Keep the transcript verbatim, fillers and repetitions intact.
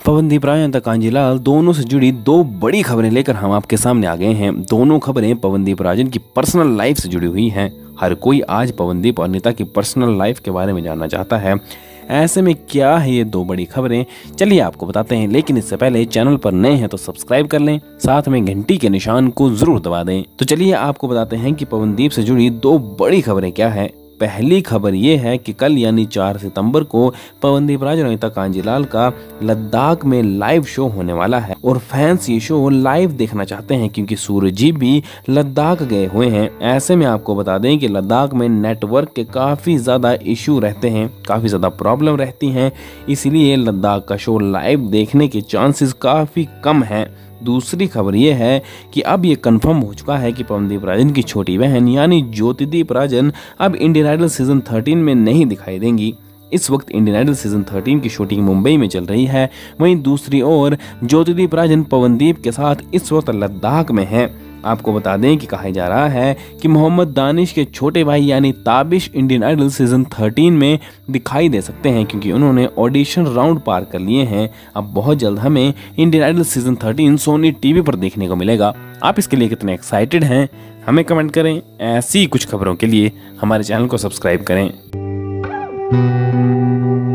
पवनदीप राय तथा कांजीलाल दोनों से जुड़ी दो बड़ी खबरें लेकर हम आपके सामने आ गए हैं। दोनों खबरें पवनदीप राजन की पर्सनल लाइफ से जुड़ी हुई हैं। हर कोई आज पवनदीप और नीता की पर्सनल लाइफ के बारे में जानना चाहता है। ऐसे में क्या है ये दो बड़ी खबरें, चलिए आपको बताते हैं। लेकिन इससे पहले चैनल पर नए हैं तो सब्सक्राइब कर लें, साथ में घंटी के निशान को जरूर दबा दें। तो चलिए आपको बताते हैं कि पवनदीप से जुड़ी दो बड़ी खबरें क्या है। पहली खबर ये है कि कल यानी चार सितंबर को पवनदीप राजन और नीता कांजीलाल का लद्दाख में लाइव शो होने वाला है और फैंस ये शो लाइव देखना चाहते हैं क्योंकि सूरज जी भी लद्दाख गए हुए हैं। ऐसे में आपको बता दें कि लद्दाख में नेटवर्क के काफी ज्यादा इशू रहते हैं, काफी ज्यादा प्रॉब्लम रहती हैं, इसीलिए लद्दाख का शो लाइव देखने के चांसेस काफी कम हैं। दूसरी खबर यह है कि अब ये कंफर्म हो चुका है कि पवनदीप राजन की छोटी बहन यानी ज्योतिदीप राजन अब इंडियन आइडल सीजन थर्टीन में नहीं दिखाई देंगी। इस वक्त इंडियन आइडल सीजन थर्टीन की शूटिंग मुंबई में चल रही है, वहीं दूसरी ओर ज्योतिदीप राजन पवनदीप के साथ इस वक्त लद्दाख में है। आपको बता दें कि कहा जा रहा है कि मोहम्मद दानिश के छोटे भाई यानी Tabish Indian Idol season thirteen में दिखाई दे सकते हैं क्योंकि उन्होंने ऑडिशन राउंड पार कर लिए हैं। अब बहुत जल्द हमें Indian Idol season thirteen Sony TV पर देखने को मिलेगा। आप इसके लिए कितने एक्साइटेड हैं हमें कमेंट करें। ऐसी कुछ खबरों के लिए हमारे चैनल को सब्सक्राइब करें।